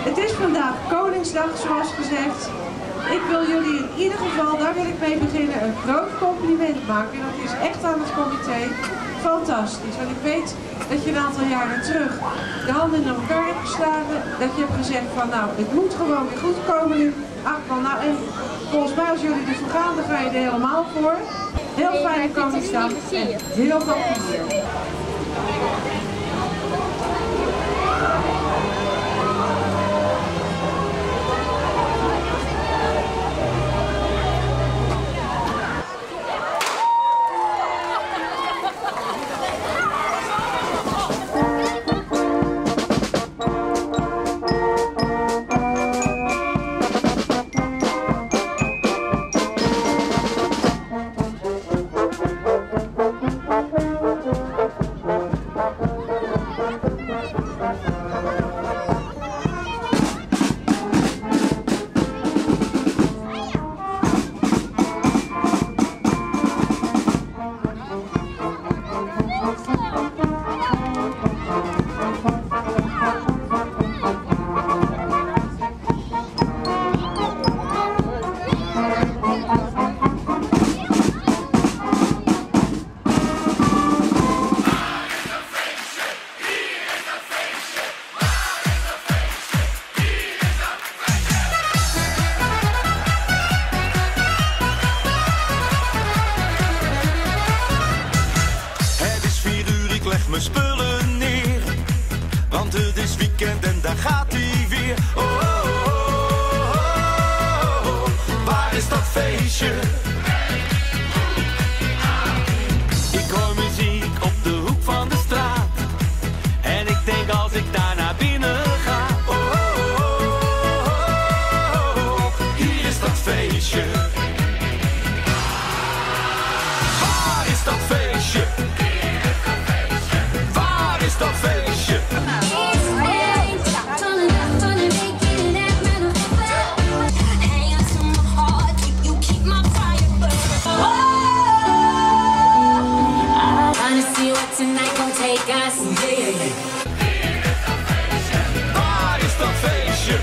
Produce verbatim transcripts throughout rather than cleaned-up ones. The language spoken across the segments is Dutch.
Het is vandaag Koningsdag, zoals gezegd. Ik wil jullie in ieder geval, daar wil ik mee beginnen, een groot compliment maken. En dat is echt aan het comité fantastisch. Want ik weet dat je een aantal jaren terug de handen in elkaar hebt geslagen. Dat je hebt gezegd van nou, het moet gewoon weer goed komen nu. Akmal, nou en volgens mij als jullie ervoor gaan, dan ga je er helemaal voor. Heel fijne Koningsdag en heel veel plezier. Mijn spullen neer, want het is weekend en daar gaat hij weer. Oh, oh, oh, oh, oh. Waar is dat feestje? Ik hoor muziek op de hoek van de straat en ik denk als ik daar naar binnen ga. Oh, oh, oh, oh, oh. Hier is dat feestje. Waar is dat feestje? Dat feestje. Waar is dat feestje?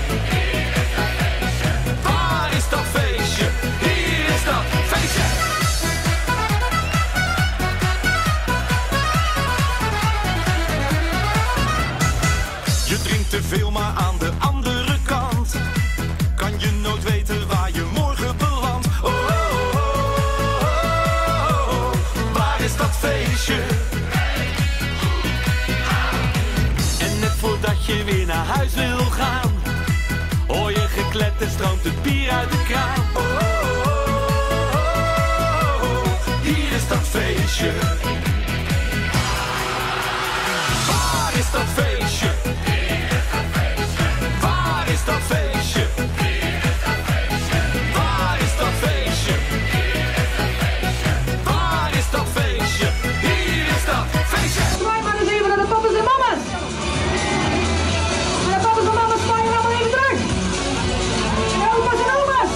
Waar is dat feestje? Hier is dat feestje. Je drinkt te veel, maar aan de andere kant kan je nooit weten waar je morgen belandt. Oh, oh, oh, oh, oh. Waar is dat feestje? En net voordat je weer naar huis wil gaan, hoor je gekletter, stroomt het bier uit de kraan. Oh, oh, oh, oh, oh. Hier is dat feestje. Waar is dat feestje? Waar is dat feestje? Waar is dat feestje? Waar is dat feestje? Hier is dat feestje. Zwaai maar eens even naar de papa's en mama's. En de papa's en mama's zwaaien allemaal even terug. En de opa's en oma's.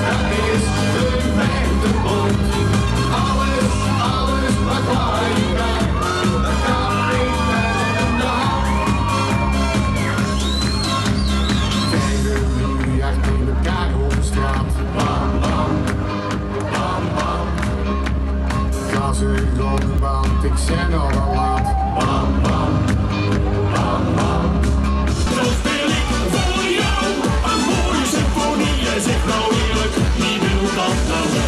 dat is gemeentebond. Alles, alles wat waar je kan, dat kan niet met de hand. Tegen wie achter elkaar op straat, bam, bam, bam, bam. Ga ze rond, want ik ben al wel laat, bam, bam, bam, bam. Zo speel ik voor jou een mooie symfonie. Jij zegt nou eerlijk, wie wil dat nou niet?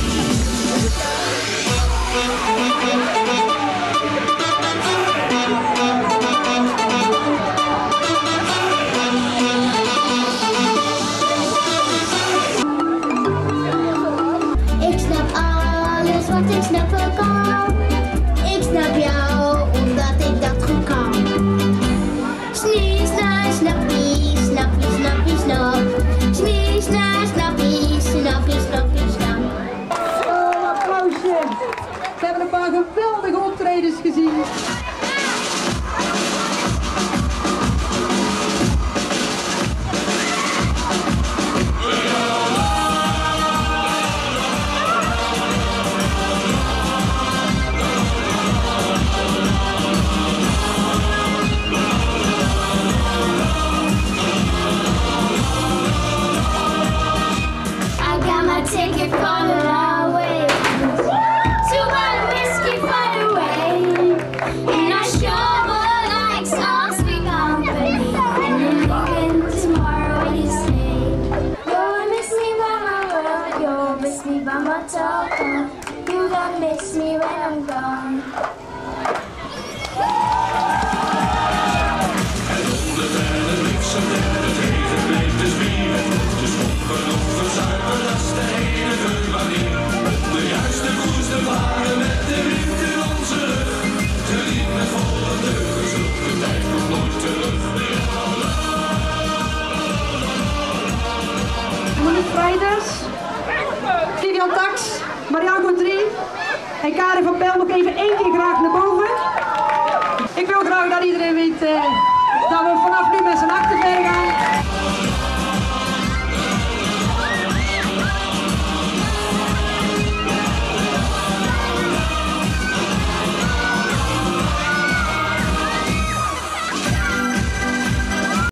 Ik snap alles wat ik snappen kan. Ik snap jou omdat ik dat goed kan. Snie, sna, snappie, snappie, snappie, snap. Snie, sna, snappie, snappie, snappie, snap. Oh, applausje. We hebben een paar geweldige optredens gezien. I got my ticket for the long way. Two bottle whiskey for the way. And I sure would like some sweet company. And I'm leaving tomorrow, you say. You'll miss me by my world, you'll miss me by my talk. You gonna miss me when I'm gone. Monique Vrijders, Vivian Tax, Marianne Gautry en Karin van Pel nog even één keer graag naar boven. Ik wil graag dat iedereen weet uh, dat we vanaf nu met z'n achter gaan.